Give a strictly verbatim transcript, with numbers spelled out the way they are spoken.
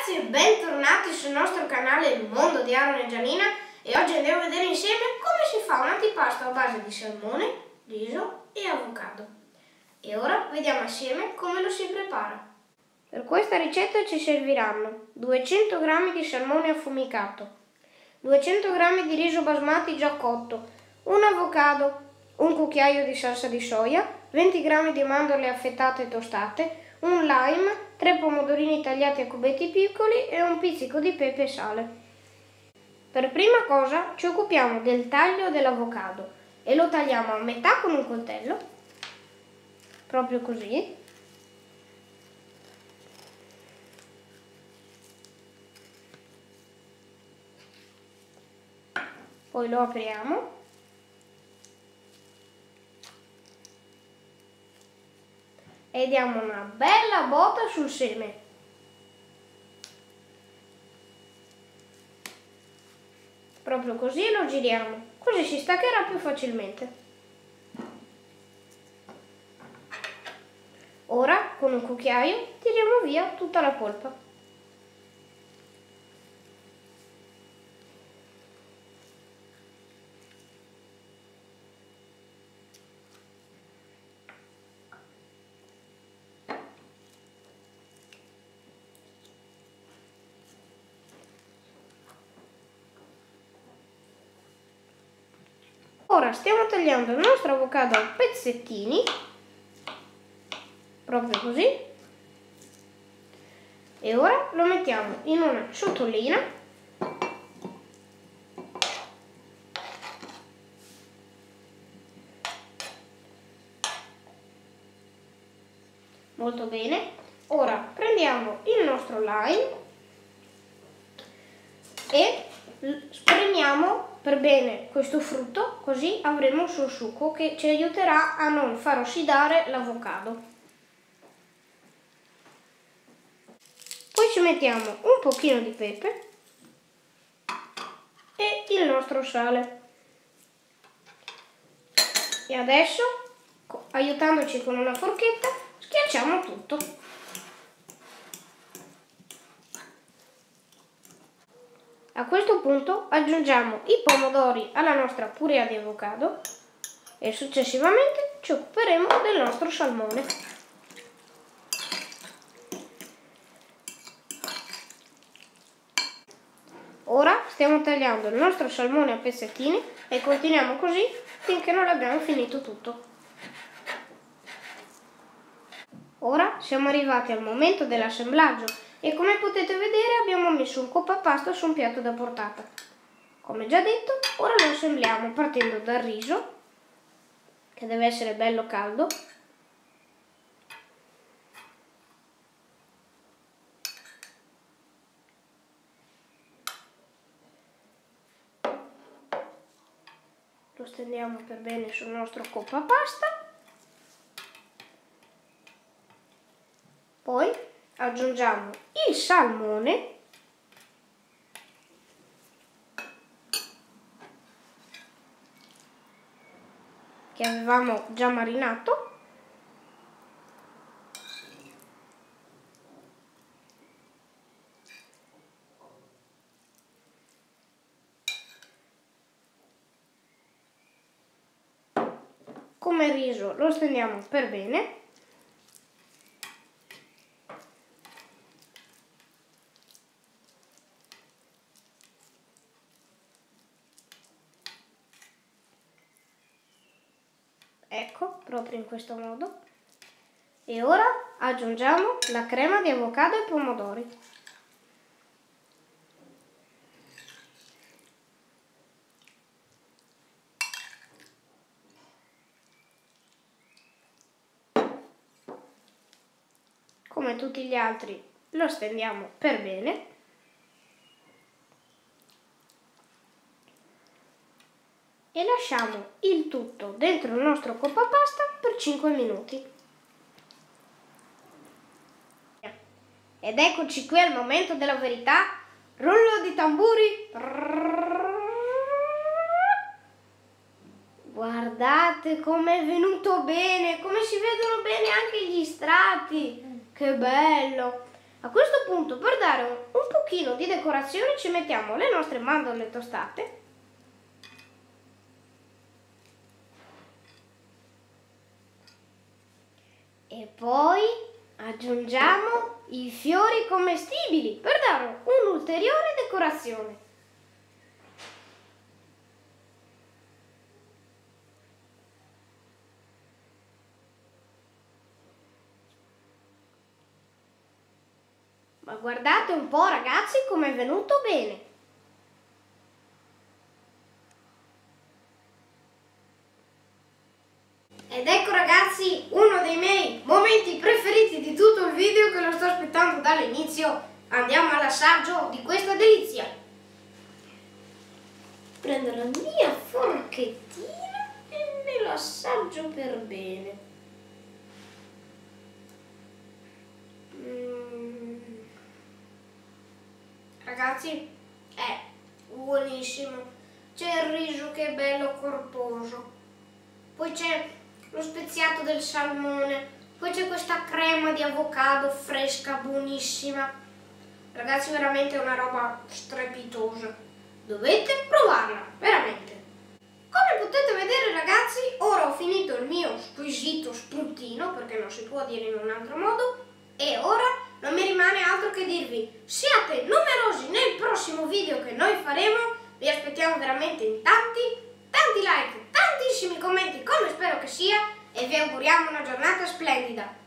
ragazzi e bentornati sul nostro canale Il Mondo di Aaron e Gianina, e oggi andiamo a vedere insieme come si fa un antipasto a base di salmone, riso e avocado. E ora vediamo assieme come lo si prepara. Per questa ricetta ci serviranno duecento grammi di salmone affumicato, duecento grammi di riso basmati già cotto, un avocado, un cucchiaio di salsa di soia, venti grammi di mandorle affettate e tostate, un lime, tre pomodorini tagliati a cubetti piccoli e un pizzico di pepe e sale. Per prima cosa ci occupiamo del taglio dell'avocado e lo tagliamo a metà con un coltello, proprio così. Poi lo apriamo e diamo una bella botta sul seme. Proprio così lo giriamo, così si staccherà più facilmente. Ora con un cucchiaio tiriamo via tutta la polpa. Ora stiamo tagliando il nostro avocado a pezzettini, proprio così, e ora lo mettiamo in una ciotolina molto bene. Ora prendiamo il nostro lime e spremiamo per bene questo frutto, così avremo il suo succo che ci aiuterà a non far ossidare l'avocado. Poi ci mettiamo un pochino di pepe e il nostro sale. E adesso, aiutandoci con una forchetta, schiacciamo tutto. A questo punto aggiungiamo i pomodori alla nostra purea di avocado e successivamente ci occuperemo del nostro salmone. Ora stiamo tagliando il nostro salmone a pezzettini e continuiamo così finché non abbiamo finito tutto. Ora siamo arrivati al momento dell'assemblaggio e come potete vedere abbiamo messo un coppapasto su un piatto da portata. Come già detto, ora lo assembliamo partendo dal riso, che deve essere bello caldo. Lo stendiamo per bene sul nostro coppapasta. Poi aggiungiamo il salmone che avevamo già marinato come riso, lo stendiamo per bene. Ecco, proprio in questo modo. E ora aggiungiamo la crema di avocado e pomodori. Come tutti gli altri lo stendiamo per bene. E lasciamo il tutto dentro il nostro coppapasta per cinque minuti. Ed eccoci qui al momento della verità. Rullo di tamburi. Guardate com'è venuto bene, come si vedono bene anche gli strati. Che bello! A questo punto, per dare un, un pochino di decorazione, ci mettiamo le nostre mandorle tostate. E poi aggiungiamo i fiori commestibili per dare un'ulteriore decorazione. Ma guardate un po', ragazzi, come è venuto bene. Ed ecco, ragazzi, uno dei miei momenti preferiti di tutto il video, che lo sto aspettando dall'inizio. Andiamo all'assaggio di questa delizia. Prendo la mia forchettina e me lo assaggio per bene. Mm. Ragazzi, è buonissimo. C'è il riso che è bello corposo. Poi c'è lo speziato del salmone, poi c'è questa crema di avocado fresca, buonissima. Ragazzi, veramente è una roba strepitosa. Dovete provarla, veramente. Come potete vedere, ragazzi, ora ho finito il mio squisito spuntino, perché non si può dire in un altro modo, e ora non mi rimane altro che dirvi: siate numerosi nel prossimo video che noi faremo, vi aspettiamo veramente in tanti, tanti like, tantissimi commenti, come spero che sia, e vi auguriamo una giornata splendida.